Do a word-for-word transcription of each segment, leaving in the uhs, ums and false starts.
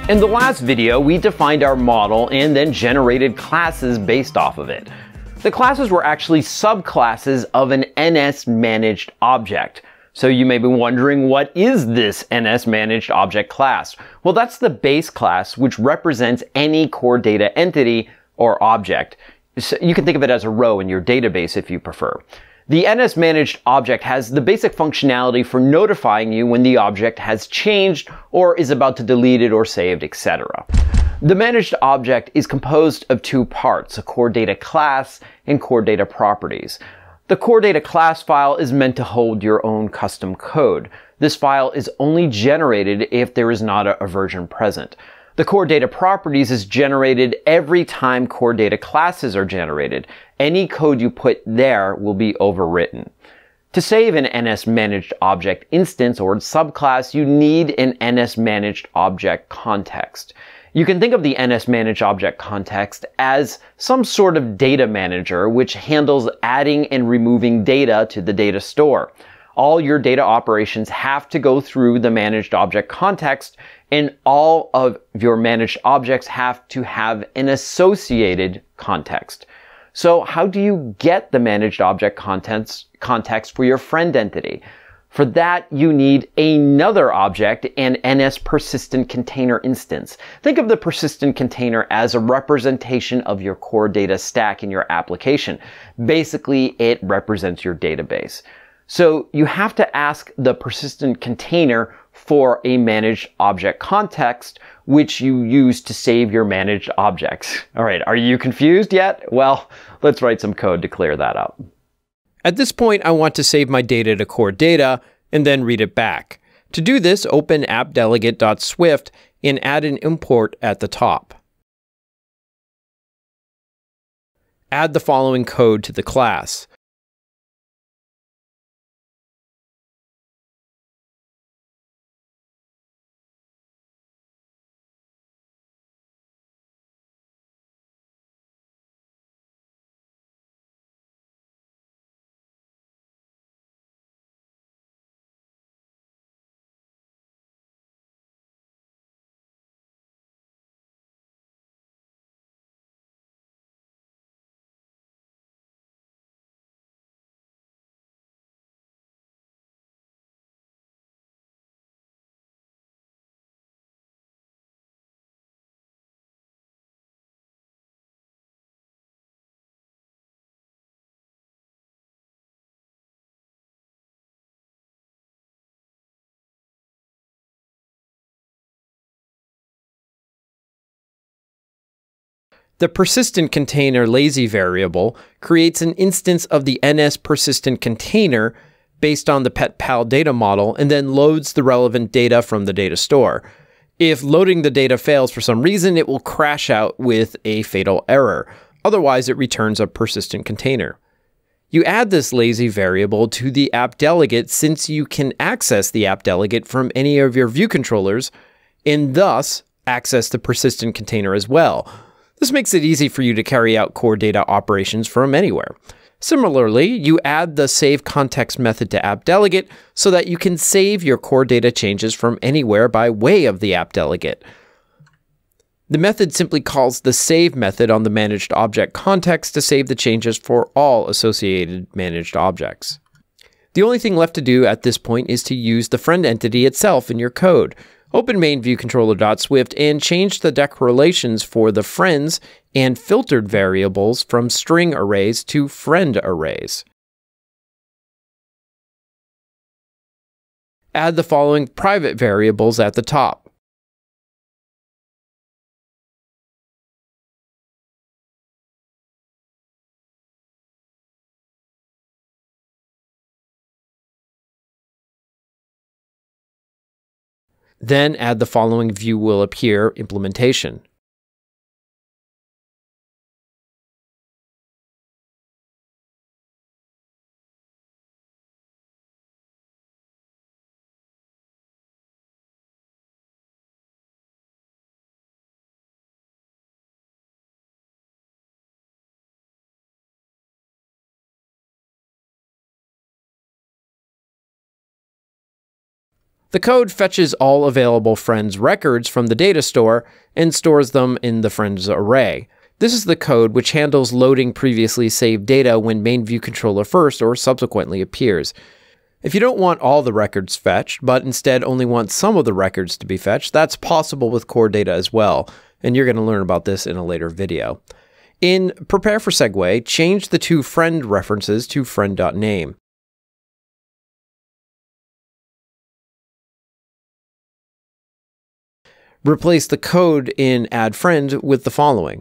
In the last video, we defined our model and then generated classes based off of it. The classes were actually subclasses of an N S managed object. So you may be wondering, what is this N S managed object class? Well, that's the base class, which represents any core data entity or object. So you can think of it as a row in your database if you prefer. The N S managed object has the basic functionality for notifying you when the object has changed or is about to delete it or saved, et cetera. The managed object is composed of two parts, a core data class and core data properties. The core data class file is meant to hold your own custom code. This file is only generated if there is not a, a version present. The core data properties is generated every time core data classes are generated. Any code you put there will be overwritten. To save an N S managed object instance or subclass, you need an N S managed object context. You can think of the N S managed object context as some sort of data manager which handles adding and removing data to the data store. All your data operations have to go through the managed object context, and all of your managed objects have to have an associated context. So how do you get the managed object contents, context for your friend entity? For that, you need another object, an N S persistent container instance. Think of the persistent container as a representation of your core data stack in your application. Basically, it represents your database. So you have to ask the persistent container for a managed object context, which you use to save your managed objects. All right, are you confused yet? Well, let's write some code to clear that up. At this point, I want to save my data to core data and then read it back. To do this, open appdelegate.swift and add an import at the top. Add the following code to the class. The persistent container lazy variable creates an instance of the N S persistent container based on the PetPal data model and then loads the relevant data from the data store. If loading the data fails for some reason, it will crash out with a fatal error. Otherwise, it returns a persistent container. You add this lazy variable to the app delegate since you can access the app delegate from any of your view controllers and thus access the persistent container as well. This makes it easy for you to carry out core data operations from anywhere. Similarly, you add the save context method to app delegate so that you can save your core data changes from anywhere by way of the app delegate. The method simply calls the save method on the managed object context to save the changes for all associated managed objects. The only thing left to do at this point is to use the friend entity itself in your code. Open main viewcontroller.swift and change the declarations for the friends and filtered variables from string arrays to friend arrays. Add the following private variables at the top. Then add the following view will appear implementation. The code fetches all available friends records from the data store and stores them in the friends array. This is the code which handles loading previously saved data when main view controller first or subsequently appears. If you don't want all the records fetched, but instead only want some of the records to be fetched, that's possible with core data as well, and you're going to learn about this in a later video. In Prepare for Segue, change the two friend references to friend.name. Replace the code in add friend with the following.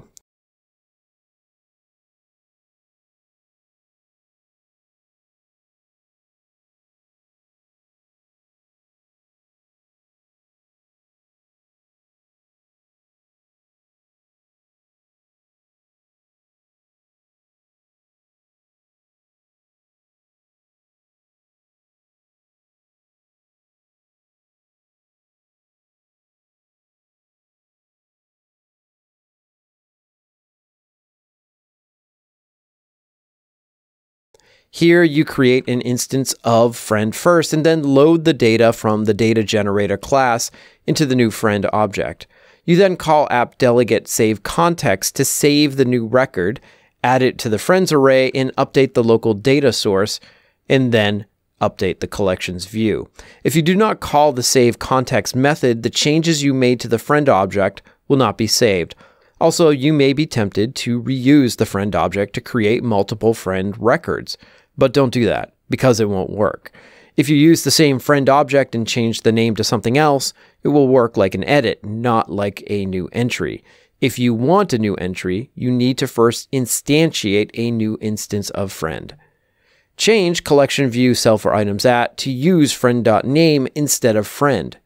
Here you create an instance of friend first and then load the data from the data generator class into the new friend object. You then call app delegate save context to save the new record, add it to the friends array and update the local data source, and then update the collections view. If you do not call the save context method, the changes you made to the friend object will not be saved. Also, you may be tempted to reuse the friend object to create multiple friend records, but don't do that because it won't work. If you use the same friend object and change the name to something else, it will work like an edit, not like a new entry. If you want a new entry, you need to first instantiate a new instance of friend. Change collection view cell for items at to use friend.name instead of friend.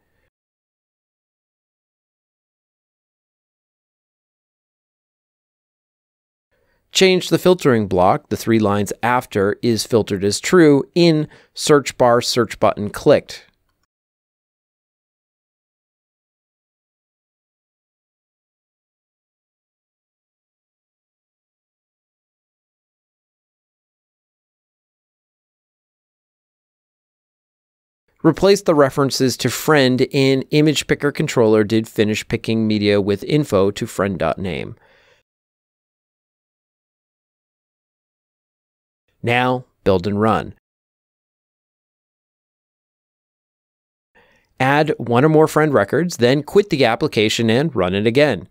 Change the filtering block, the three lines after is filtered as true, in search bar search button clicked. Replace the references to friend in image picker controller did finish picking media with info to friend.name. Now, build and run. Add one or more friend records, then quit the application and run it again.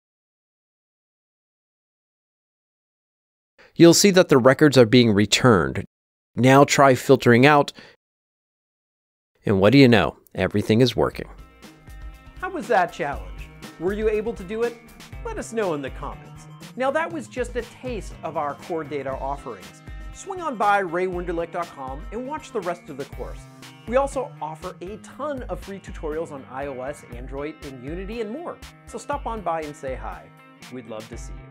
You'll see that the records are being returned. Now try filtering out, and what do you know? Everything is working. How was that challenge? Were you able to do it? Let us know in the comments. Now that was just a taste of our core data offerings. Swing on by ray wenderlich dot com and watch the rest of the course. We also offer a ton of free tutorials on iOS, Android, and Unity and more. So stop on by and say hi. We'd love to see you.